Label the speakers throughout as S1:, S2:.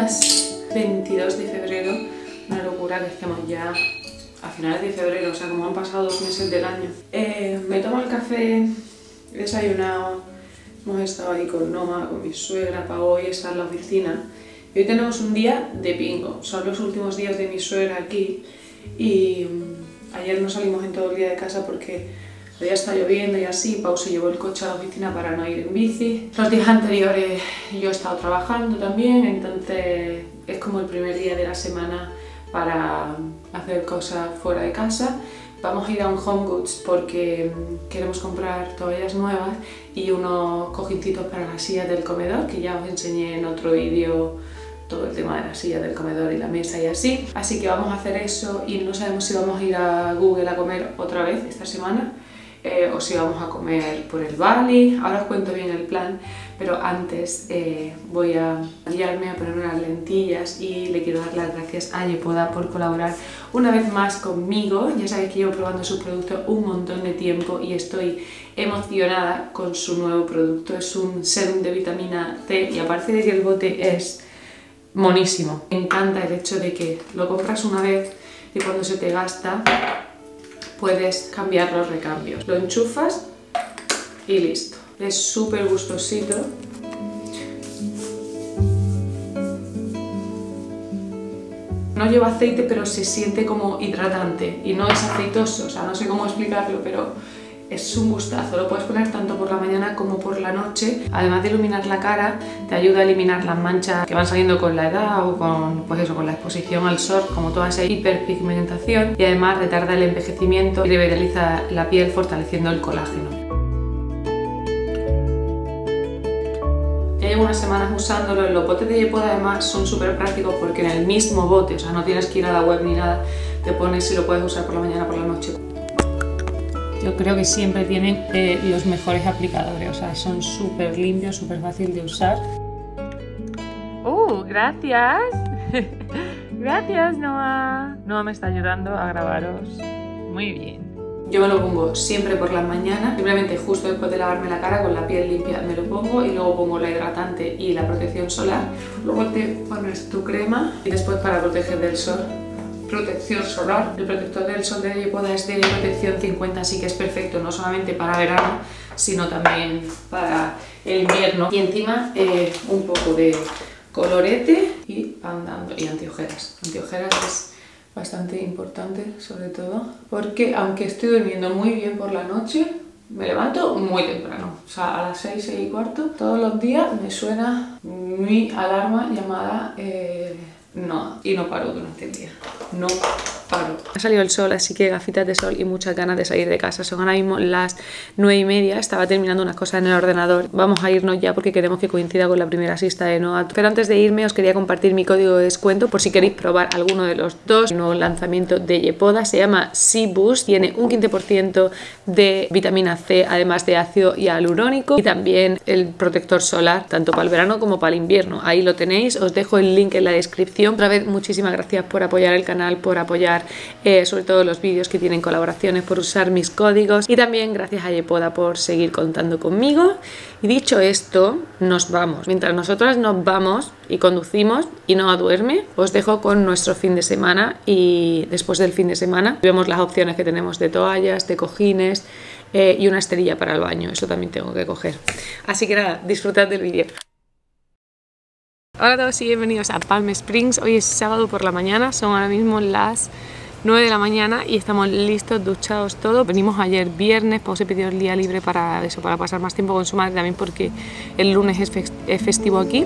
S1: días 22 de febrero, una locura que estemos ya a finales de febrero, o sea, como han pasado 2 meses del año. Me tomo el café, he desayunado, hemos estado ahí con Noma, con mi suegra, para hoy estar en la oficina. Y hoy tenemos un día de bingo, son los últimos días de mi suegra aquí y ayer no salimos en todo el día de casa porque ya está lloviendo y así. Pau se llevó el coche a la oficina para no ir en bici. Los días anteriores yo he estado trabajando también, entonces es como el primer día de la semana para hacer cosas fuera de casa. Vamos a ir a un Home Goods porque queremos comprar toallas nuevas y unos cojincitos para las sillas del comedor, que ya os enseñé en otro vídeo todo el tema de la silla del comedor y la mesa y así. Así que vamos a hacer eso y no sabemos si vamos a ir a Google a comer otra vez esta semana o si vamos a comer por el Bali. Ahora os cuento bien el plan, pero antes voy a guiarme a poner unas lentillas y le quiero dar las gracias a Yepoda por colaborar una vez más conmigo. Ya sabéis que llevo probando su producto un montón de tiempo y estoy emocionada con su nuevo producto. Es un serum de vitamina C y aparte de que el bote es monísimo, me encanta el hecho de que lo compras una vez y cuando se te gasta puedes cambiar los recambios. Lo enchufas y listo. Es súper gustosito. No lleva aceite, pero se siente como hidratante y no es aceitoso, o sea, no sé cómo explicarlo, pero es un gustazo. Lo puedes poner tanto por la mañana como por la noche. Además de iluminar la cara, te ayuda a eliminar las manchas que van saliendo con la edad o con, pues eso, con la exposición al sol, como toda esa hiperpigmentación, y además retarda el envejecimiento y revitaliza la piel fortaleciendo el colágeno. Ya llevo unas semanas usándolo. Los botes de Yepoda además son súper prácticos porque en el mismo bote, o sea, no tienes que ir a la web ni nada, te pones y lo puedes usar por la mañana, por la noche. Yo creo que siempre tienen los mejores aplicadores, o sea, son súper limpios, súper fácil de usar. Gracias. Gracias, Noah. Noah me está ayudando a grabaros. Muy bien. Yo me lo pongo siempre por las mañanas, simplemente justo después de lavarme la cara con la piel limpia me lo pongo y luego pongo la hidratante y la protección solar. Luego te pones tu crema y después para proteger del sol. Protección solar. El protector del sol de Yepoda es de protección 50, así que es perfecto no solamente para verano, sino también para el invierno. Y encima un poco de colorete y andando. Y antiojeras. Antiojeras es bastante importante, sobre todo porque aunque estoy durmiendo muy bien por la noche, me levanto muy temprano, o sea, a las 6, 6 y cuarto. Todos los días me suena mi alarma llamada Noah y no paro durante el día, no paro. Ha salido el sol, así que gafitas de sol y muchas ganas de salir de casa. Son ahora mismo las 9:30, estaba terminando unas cosas en el ordenador. Vamos a irnos ya porque queremos que coincida con la primera siesta de Noah. Pero antes de irme os quería compartir mi código de descuento por si queréis probar alguno de los dos. El nuevo lanzamiento de Yepoda se llama Sea Boost, tiene un 15% de vitamina C, además de ácido hialurónico, y también el protector solar, tanto para el verano como para el invierno. Ahí lo tenéis, os dejo el link en la descripción. Otra vez, muchísimas gracias por apoyar el canal, por apoyar sobre todo los vídeos que tienen colaboraciones, por usar mis códigos, y también gracias a Yepoda por seguir contando conmigo. Y dicho esto, nos vamos. Mientras nosotras nos vamos y conducimos y Noah duerme, os dejo con nuestro fin de semana, y después del fin de semana vemos las opciones que tenemos de toallas, de cojines y una esterilla para el baño. Eso también tengo que coger. Así que nada, disfrutad del vídeo. Hola a todos y bienvenidos a Palm Springs. Hoy es sábado por la mañana, son ahora mismo las 9 de la mañana y estamos listos, duchados, todo. Venimos ayer viernes, Pau se pidió el día libre para eso, para pasar más tiempo con su madre, también porque el lunes es festivo aquí.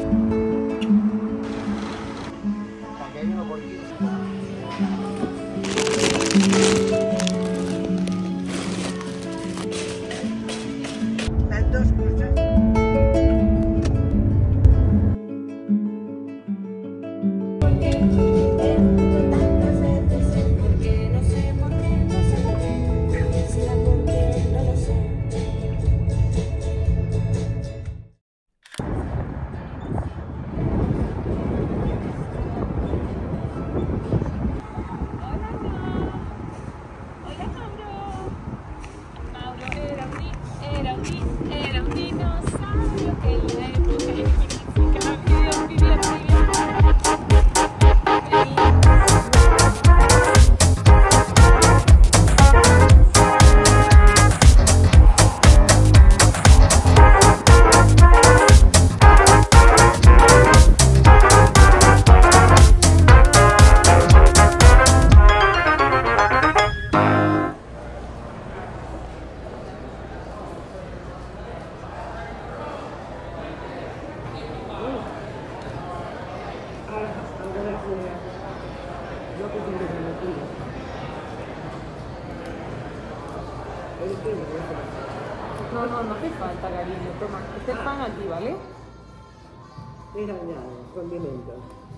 S1: No, no hace falta, cariño. Toma, este pan aquí, ¿vale?
S2: Mira, ya, condimento.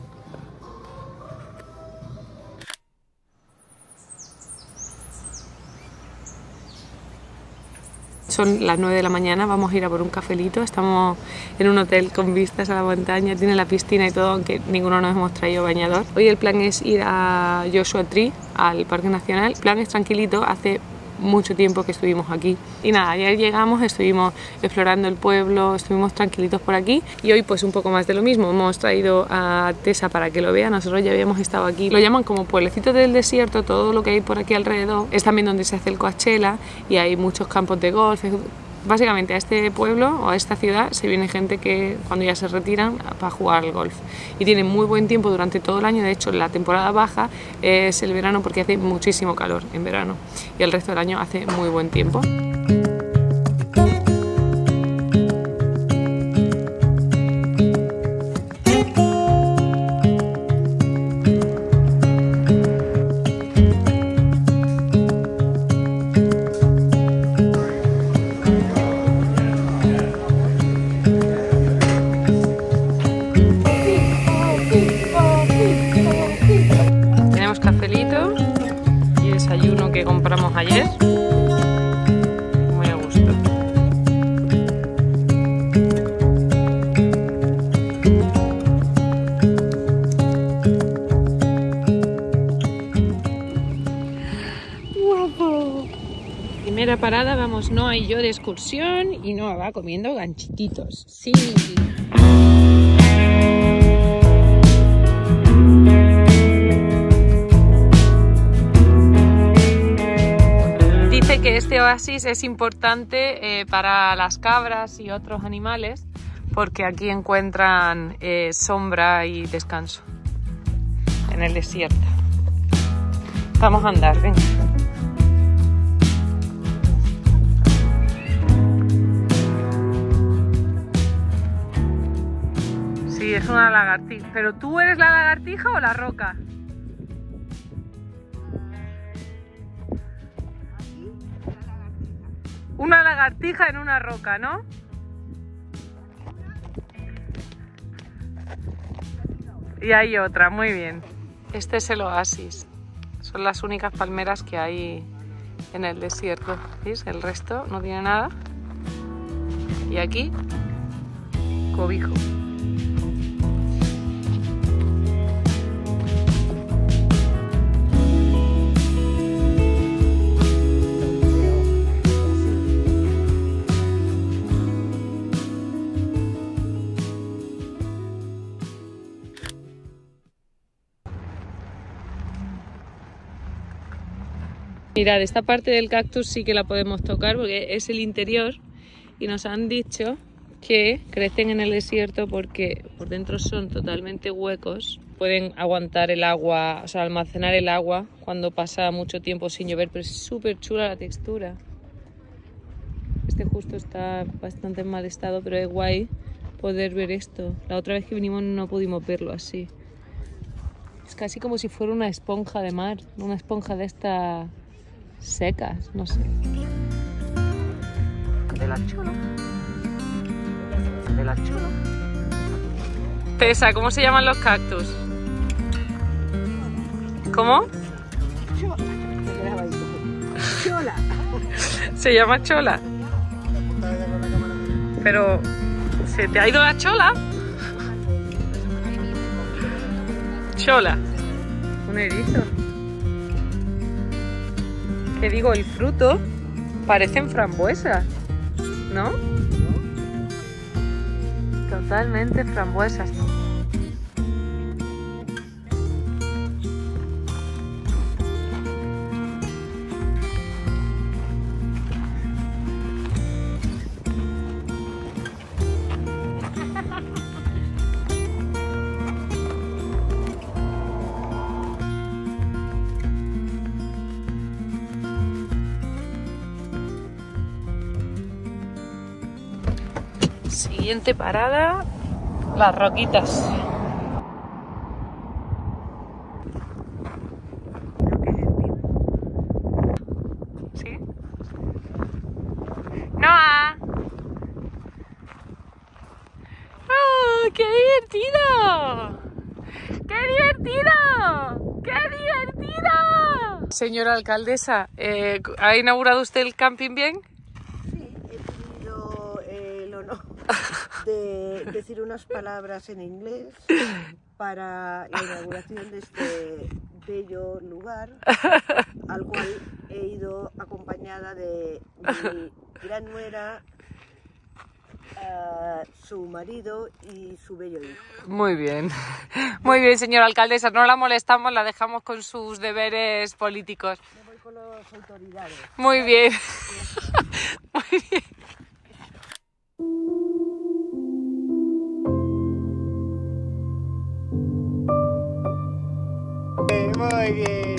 S1: Son las 9 de la mañana, vamos a ir a por un cafelito. Estamos en un hotel con vistas a la montaña, tiene la piscina y todo, aunque ninguno nos hemos traído bañador. Hoy el plan es ir a Joshua Tree, al Parque Nacional. El plan es tranquilito, hace mucho tiempo que estuvimos aquí. Y nada, ayer llegamos, estuvimos explorando el pueblo, estuvimos tranquilitos por aquí y hoy pues un poco más de lo mismo. Hemos traído a Tessa para que lo vea, nosotros ya habíamos estado aquí. Lo llaman como pueblecitos del desierto, todo lo que hay por aquí alrededor. Es también donde se hace el Coachella y hay muchos campos de golf. Básicamente a este pueblo o a esta ciudad se viene gente que cuando ya se retiran para jugar al golf y tienen muy buen tiempo durante todo el año. De hecho, la temporada baja es el verano porque hace muchísimo calor en verano y el resto del año hace muy buen tiempo. Que compramos ayer, muy a gusto. ¡Guapo! Primera parada, vamos Noa y yo de excursión y Noa va comiendo ganchititos. Sí. Que este oasis es importante para las cabras y otros animales porque aquí encuentran sombra y descanso en el desierto. Vamos a andar, venga. Sí, es una lagartija. ¿Pero tú eres la lagartija o la roca? Una lagartija en una roca, ¿no? Y hay otra, muy bien. Este es el oasis. Son las únicas palmeras que hay en el desierto. ¿Veis? El resto no tiene nada. Y aquí, cobijo. Mirad, esta parte del cactus sí que la podemos tocar porque es el interior y nos han dicho que crecen en el desierto porque por dentro son totalmente huecos. Pueden aguantar el agua, o sea, almacenar el agua cuando pasa mucho tiempo sin llover, pero es súper chula la textura. Este justo está bastante en mal estado, pero es guay poder ver esto. La otra vez que vinimos no pudimos verlo así. Es casi como si fuera una esponja de mar, una esponja de esta... secas, no sé. De la chula. De la chula. Tessa, ¿cómo se llaman los cactus? ¿Cómo?
S2: Chola.
S1: Se llama chola. Pero, ¿se te ha ido la chola? Chola. Un erizo. Que digo, el fruto parecen frambuesas, ¿no? Totalmente frambuesas. Siguiente parada, las roquitas. divertido! ¡Qué divertido! ¡Qué divertido! Señora alcaldesa, ¿ha inaugurado usted el camping bien?
S2: Sí, he tenido el honor de decir unas palabras en inglés para la inauguración de este bello lugar, al cual he ido acompañada de mi gran nuera, su marido y su bello hijo.
S1: Muy bien, señora alcaldesa, no la molestamos, la dejamos con sus deberes políticos.
S2: Me voy con las autoridades.
S1: Muy bien, muy bien.
S2: Muy bien.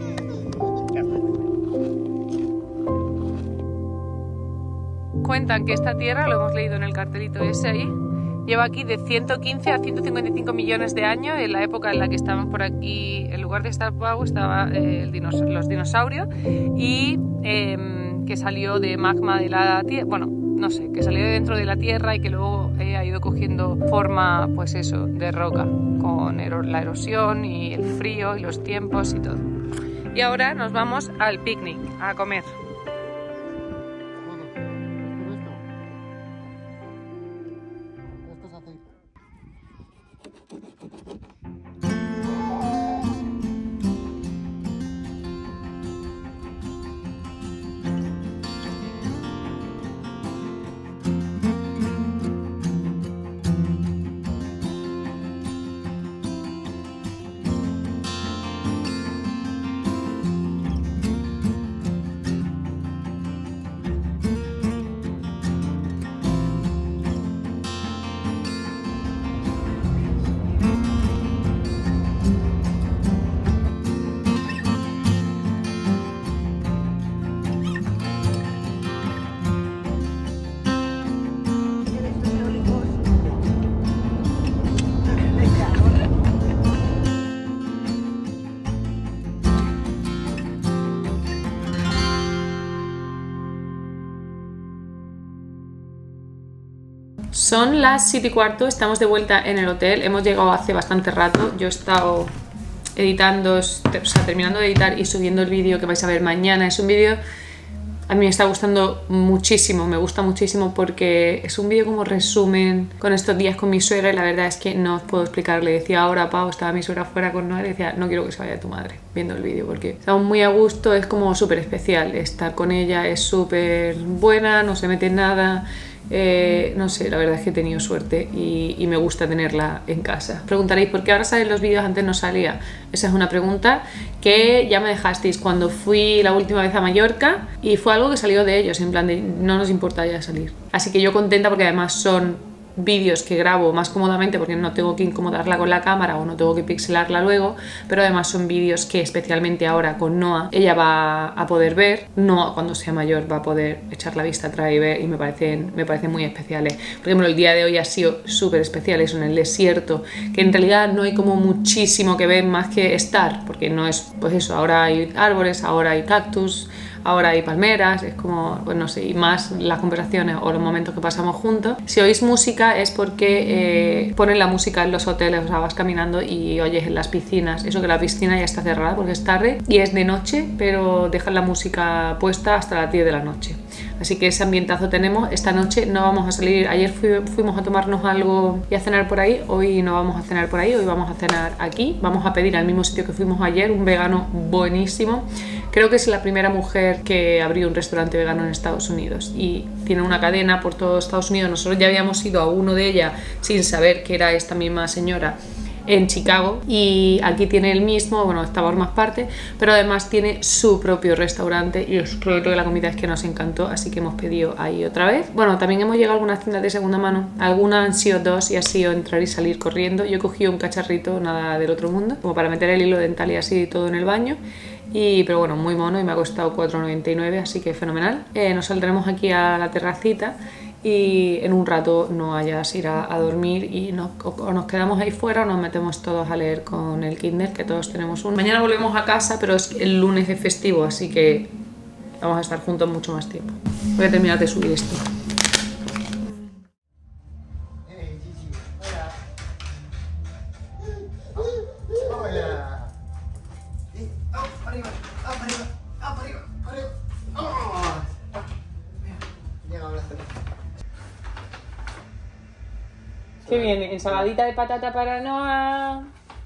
S1: Cuentan que esta tierra, lo hemos leído en el cartelito ese ahí, lleva aquí de 115 a 155 millones de años. En la época en la que estaban por aquí, en lugar de Star Wars, estaba los dinosaurios, y que salió de magma de la tierra, bueno, no sé, que salió de dentro de la tierra y que luego ha ido cogiendo forma, pues eso, de roca, con la erosión y el frío y los tiempos y todo. Y ahora nos vamos al picnic, a comer. Son las 7:15, estamos de vuelta en el hotel, hemos llegado hace bastante rato. Yo he estado editando, o sea, terminando de editar y subiendo el vídeo que vais a ver mañana. Es un vídeo, a mí me está gustando muchísimo, me gusta muchísimo porque es un vídeo como resumen con estos días con mi suegra, y la verdad es que no os puedo explicar. Le decía ahora a Pau, estaba mi suegra fuera con Noah, y decía, no quiero que se vaya tu madre viendo el vídeo porque estamos muy a gusto, es como súper especial estar con ella, es súper buena, no se mete en nada. No sé, la verdad es que he tenido suerte y me gusta tenerla en casa. Preguntaréis, ¿por qué ahora salen los vídeos? Antes no salía. Esa es una pregunta que ya me dejasteis cuando fui la última vez a Mallorca, y fue algo que salió de ellos, en plan de no nos importa ya salir. Así que yo contenta, porque además son vídeos que grabo más cómodamente porque no tengo que incomodarla con la cámara o no tengo que pixelarla luego, pero además son vídeos que especialmente ahora con Noah ella va a poder ver. Noah cuando sea mayor va a poder echar la vista atrás y ver, y me parecen muy especiales. Por ejemplo, el día de hoy ha sido súper especial, eso en el desierto, que en realidad no hay como muchísimo que ver más que estar, porque no es, pues eso, ahora hay árboles, ahora hay cactus, ahora hay palmeras, es como, pues no sé, y más las conversaciones o los momentos que pasamos juntos. Si oís música es porque ponen la música en los hoteles, o sea, vas caminando y oyes en las piscinas, eso que la piscina ya está cerrada porque es tarde y es de noche, pero dejan la música puesta hasta las 10 de la noche. Así que ese ambientazo tenemos. Esta noche no vamos a salir, ayer fuimos a tomarnos algo y a cenar por ahí, hoy no vamos a cenar por ahí, hoy vamos a cenar aquí, vamos a pedir al mismo sitio que fuimos ayer, un vegano buenísimo. Creo que es la primera mujer que abrió un restaurante vegano en Estados Unidos y tiene una cadena por todo Estados Unidos. Nosotros ya habíamos ido a uno de ella sin saber que era esta misma señora en Chicago, y aquí tiene el mismo, bueno, está por más partes, pero además tiene su propio restaurante y os prometo que la comida es que nos encantó, así que hemos pedido ahí otra vez. Bueno, también hemos llegado a algunas tiendas de segunda mano, algunas han sido dos y ha sido entrar y salir corriendo. Yo he cogido un cacharrito, nada del otro mundo, como para meter el hilo dental y así todo en el baño. Pero bueno, muy mono y me ha costado 4,99, así que fenomenal. Nos saldremos aquí a la terracita y en un rato Noah ya se irá a dormir y o nos quedamos ahí fuera o nos metemos todos a leer con el Kindle, que todos tenemos uno. Mañana volvemos a casa, pero el lunes es festivo, así que vamos a estar juntos mucho más tiempo. Voy a terminar de subir esto. ¿Qué viene? Ensaladita de patata para Noah.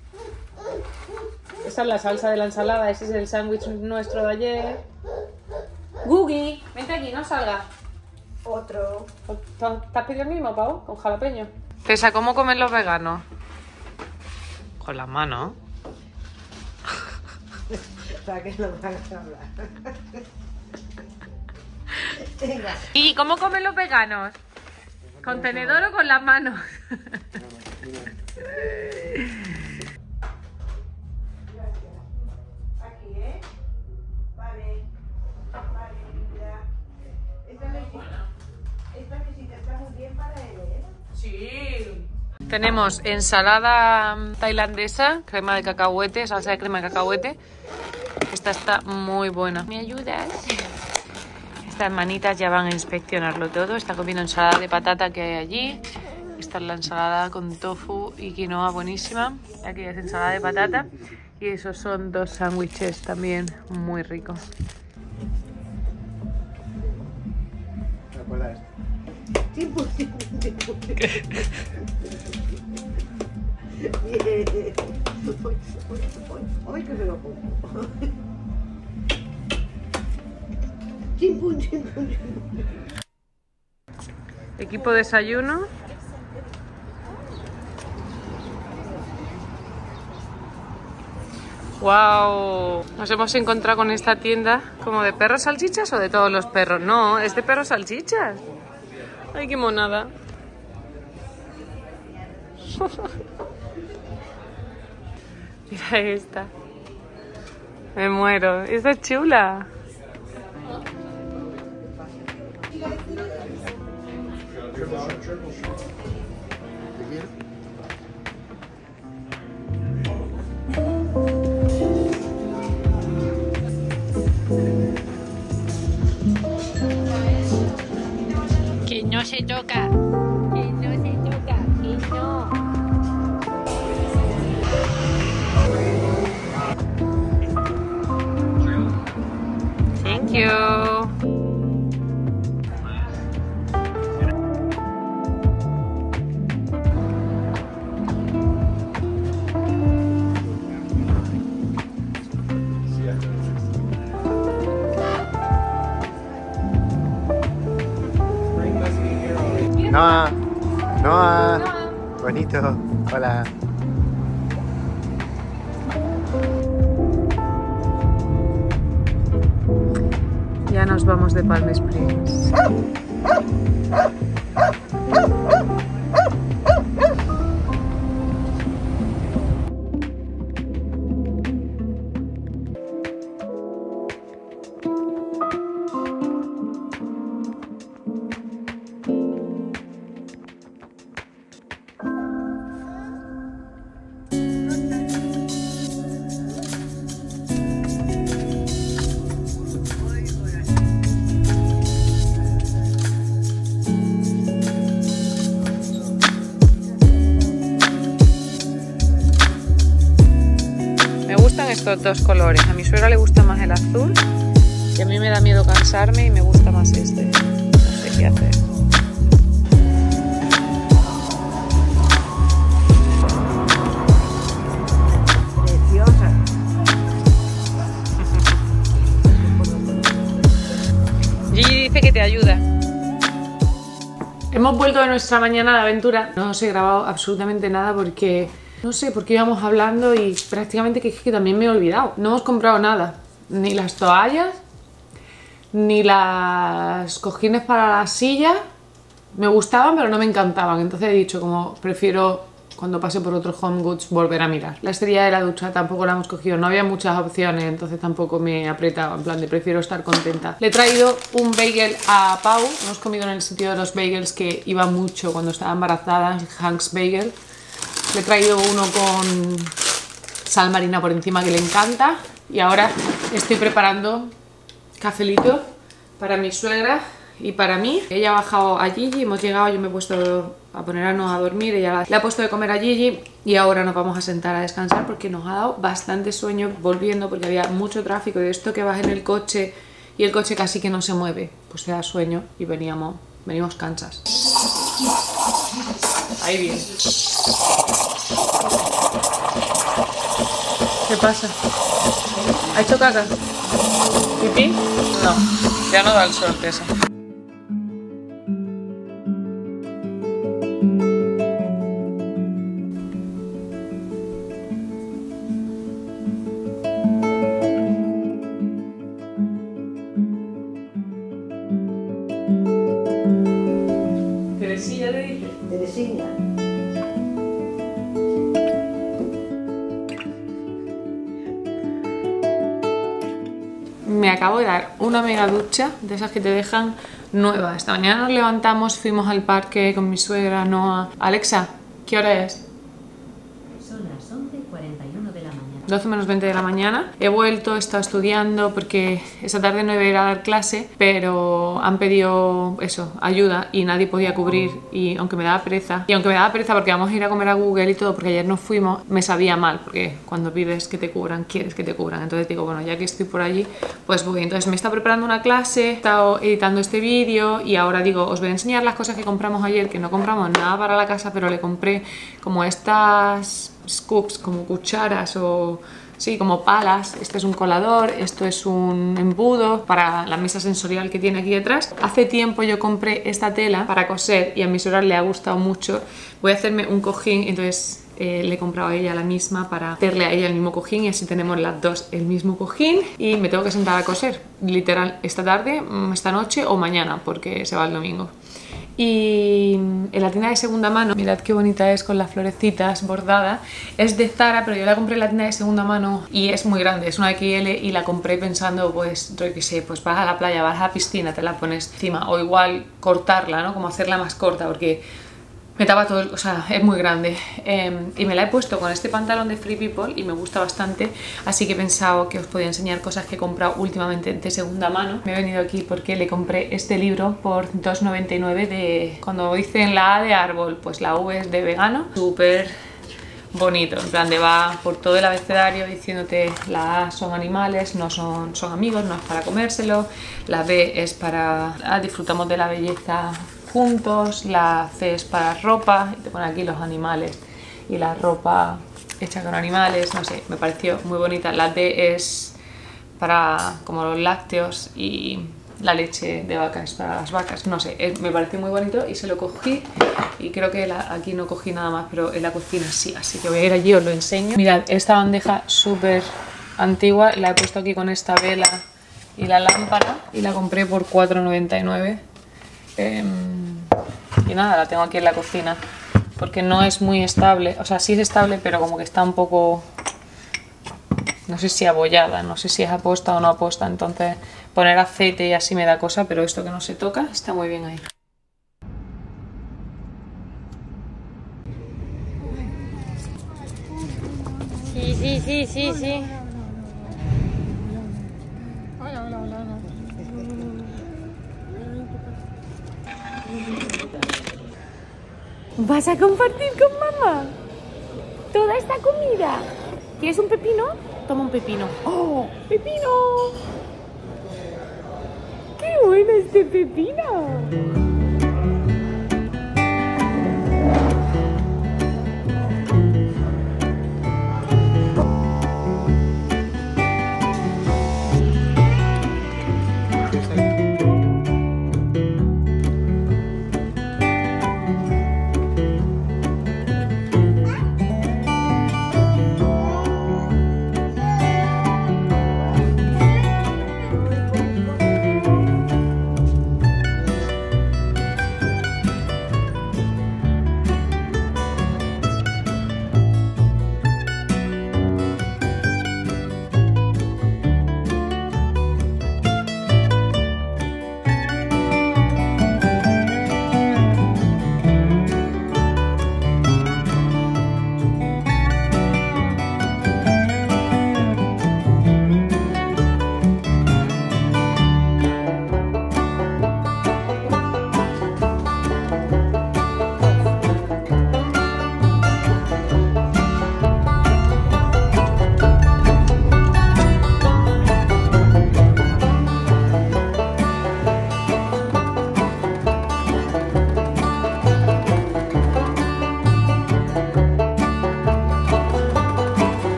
S1: Esa es la salsa de la ensalada, ese es el sándwich nuestro de ayer. Gugi, vente aquí, no salgas.
S2: Otro.
S1: ¿Te has pedido el mismo, Pau? Con jalapeño. César, ¿cómo comen los veganos? Con las manos.
S2: Para que no me hagas hablar. Venga.
S1: ¿Y cómo comen los veganos? ¿Con tenedor o con las manos?
S2: Aquí, ¿eh? Vale. Vale, mira. Esta mesita está muy bien para él, ¿eh?
S1: Sí. Tenemos ensalada tailandesa, crema de cacahuete, salsa de crema de cacahuete. Esta está muy buena. ¿Me ayudas? Estas manitas ya van a inspeccionarlo todo. Está comiendo ensalada de patata que hay allí. Esta es la ensalada con tofu y quinoa buenísima. Aquí es ensalada de patata. Y esos son 2 sándwiches también muy ricos.
S2: ¿Te acuerdas? Tiempo. Hoy que me lo pongo. Chimpum.
S1: Equipo desayuno. ¡Wow! Nos hemos encontrado con esta tienda como de perros salchichas o de todos los perros. No, es de perros salchichas. ¡Ay, qué monada! Mira esta. Me muero. Esta es chula. Que no se toca. Que no se toca. Que no. Thank you.
S3: Noah. Bonito. Hola.
S1: Ya nos vamos de Palm Springs. Estos 2 colores. A mi suegra le gusta más el azul y a mí me da miedo cansarme y me gusta más este. No sé qué hacer.
S2: Preciosa.
S1: Gigi dice que te ayuda. Hemos vuelto de nuestra mañana de aventura. No os he grabado absolutamente nada porque no sé por qué íbamos hablando y prácticamente que también me he olvidado. No hemos comprado nada, ni las toallas, ni las cojines para la silla. Me gustaban pero no me encantaban, entonces he dicho como prefiero cuando pase por otros Home Goods volver a mirar. La esterilla de la ducha tampoco la hemos cogido, no había muchas opciones, entonces tampoco me apretaba, en plan de prefiero estar contenta. Le he traído un bagel a Pau, hemos comido en el sitio de los bagels que iba mucho cuando estaba embarazada, Hank's Bagel. Le he traído uno con sal marina por encima que le encanta y ahora estoy preparando cafelito para mi suegra y para mí. Ella ha bajado a Gigi, hemos llegado, yo me he puesto a ponernos a dormir, ella le ha puesto de comer a Gigi y ahora nos vamos a sentar a descansar porque nos ha dado bastante sueño volviendo porque había mucho tráfico y de esto que vas en el coche y el coche casi que no se mueve, pues te da sueño y venimos cansas. Ahí viene. ¿Qué pasa? ¿Ha hecho caca? ¿Pipí? No, ya no da el sol eso. ¿Teresilla le dices?
S2: Teresina.
S1: Me acabo de dar una mega ducha, de esas que te dejan nueva. Esta mañana nos levantamos, fuimos al parque con mi suegra, Noa. Alexa, ¿qué hora es?
S4: Son las 11:41 de la mañana.
S1: 12 menos 20 de la mañana. He vuelto, he estado estudiando porque esta tarde no iba a ir a dar clase, pero han pedido eso, ayuda, y nadie podía cubrir, y aunque me daba pereza, porque vamos a ir a comer a Google y todo, porque ayer no fuimos, me sabía mal, porque cuando pides que te cubran, quieres que te cubran. Entonces digo, bueno, ya que estoy por allí, pues voy. Entonces me he estado preparando una clase, he estado editando este vídeo y ahora digo, os voy a enseñar las cosas que compramos ayer, que no compramos nada para la casa, pero le compré como estas scoops, como cucharas o sí, como palas. Este es un colador, esto es un embudo para la mesa sensorial que tiene aquí detrás. Hace tiempo yo compré esta tela para coser y a mi suegra le ha gustado mucho. Voy a hacerme un cojín, entonces le he comprado a ella la misma para hacerle a ella el mismo cojín y así tenemos las dos el mismo cojín. Y me tengo que sentar a coser, literal, esta tarde, esta noche o mañana, porque se va el domingo. Y en la tienda de segunda mano, mirad qué bonita es con las florecitas bordada. Es de Zara, pero yo la compré en la tienda de segunda mano y es muy grande, es una XL, y la compré pensando, pues, yo qué sé, pues vas a la playa, vas a la piscina, te la pones encima, o igual cortarla, ¿no? Como hacerla más corta, porque me tapa todo, o sea, es muy grande. Y me la he puesto con este pantalón de Free People y me gusta bastante, así que he pensado que os podía enseñar cosas que he comprado últimamente de segunda mano. Me he venido aquí porque le compré este libro por 2,99 de... Cuando dicen la A de árbol, pues la V es de vegano. Súper bonito, en plan de va por todo el abecedario diciéndote la A son animales, no son amigos, no es para comérselo. La B es para... disfrutamos de la belleza juntos, la C es para ropa, y te pone aquí los animales y la ropa hecha con animales, no sé, me pareció muy bonita. La D es para como los lácteos y la leche de vaca es para las vacas, no sé, me pareció muy bonito y se lo cogí, y creo que aquí no cogí nada más, pero en la cocina sí, así que voy a ir allí, os lo enseño. Mirad, esta bandeja súper antigua, la he puesto aquí con esta vela y la lámpara y la compré por 4,99. Y nada, la tengo aquí en la cocina porque no es muy estable, o sea, sí es estable, pero como que está un poco, no sé si abollada, no sé si es aposta o no aposta, entonces poner aceite y así me da cosa, pero esto que no se toca está muy bien ahí. Sí. ¿Vas a compartir con mamá toda esta comida? ¿Quieres un pepino? Toma un pepino. ¡Oh, pepino! ¡Qué bueno este pepino!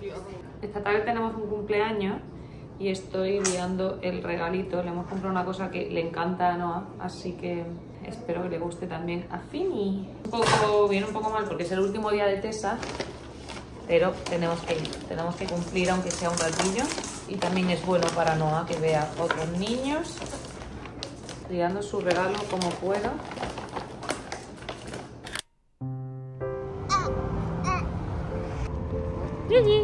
S1: Esta tarde tenemos un cumpleaños y estoy liando el regalito. Le hemos comprado una cosa que le encanta a Noah, así que espero que le guste también a Fini. Viene un poco mal porque es el último día de Tessa, pero tenemos que ir, tenemos que cumplir aunque sea un ratillo. Y también es bueno para Noah que vea a otros niños liando su regalo como puedo. Gigi.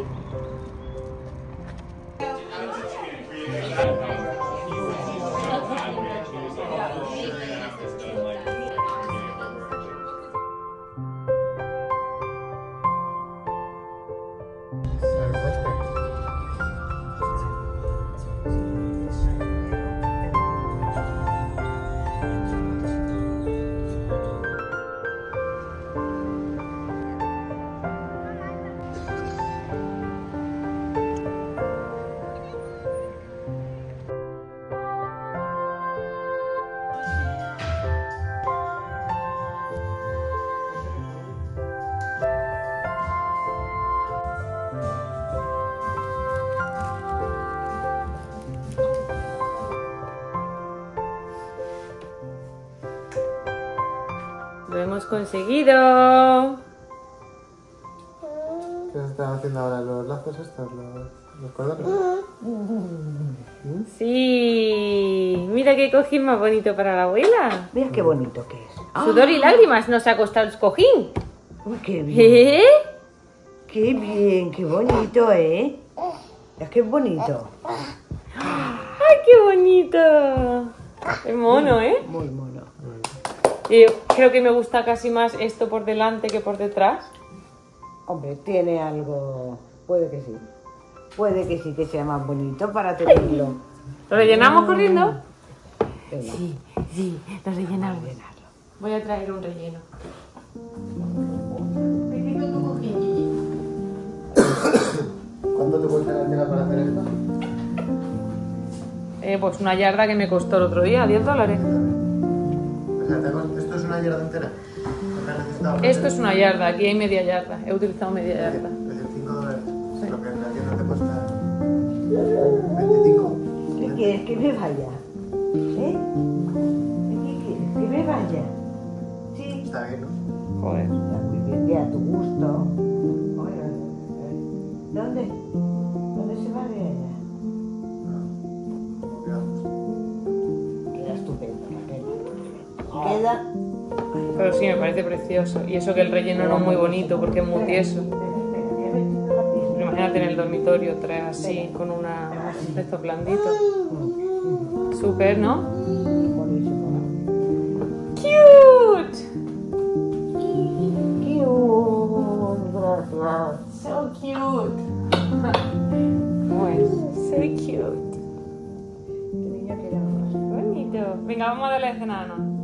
S1: Lo hemos conseguido.
S3: ¿Qué están haciendo ahora los lazos estos, los cordones?
S1: Sí, mira qué cojín más bonito para la abuela.
S2: Mira qué bonito que es.
S1: Sudor y lágrimas, nos ha costado el cojín.
S2: Uy, qué bien.
S1: ¿Eh?
S2: Qué bien, qué bonito, ¿eh? Es que es bonito.
S1: ¡Ay, qué bonito! Qué mono, ¿eh?
S2: Muy mono.
S1: Creo que me gusta casi más esto por delante que por detrás.
S2: Hombre, tiene algo... Puede que sí. Puede que sí que sea más bonito para tenerlo.
S1: ¿Lo rellenamos corriendo?
S2: Venga.
S1: Sí, lo rellenamos. Voy a traer un relleno.
S3: ¿Cuánto te cuesta la tela para hacer esto?
S1: Pues una yarda que me costó el otro día, $10.
S3: O sea, ¿esto es una yarda entera?
S1: Esto es una yarda, aquí hay media yarda. He utilizado media yarda.
S3: Es decir, $5. Sí. Lo que en la tienda te cuesta 25.
S2: ¿Qué quieres? ¿Que me vaya? ¿Eh? ¿Qué quieres? ¿Que me vaya? Sí.
S3: Está bien, ¿no?
S1: Joder.
S2: Está muy bien, ya a tu gusto. ¿Dónde? ¿Dónde se va de allá?
S3: Como quedamos.
S2: Queda estupendo, Raquel. Queda...
S1: Pero sí, me parece precioso. Y eso que el relleno no es muy bonito porque es muy tieso. Imagínate en el dormitorio, traes así, con una de estos blanditos. Súper, ¿no?
S2: Buenísimo.
S1: ¡Cute!
S2: Gracias.
S1: So cute. Pues, so cute.
S2: Este niño que era más.
S1: Bonito. Venga, vamos a darle de cenar, ¿no?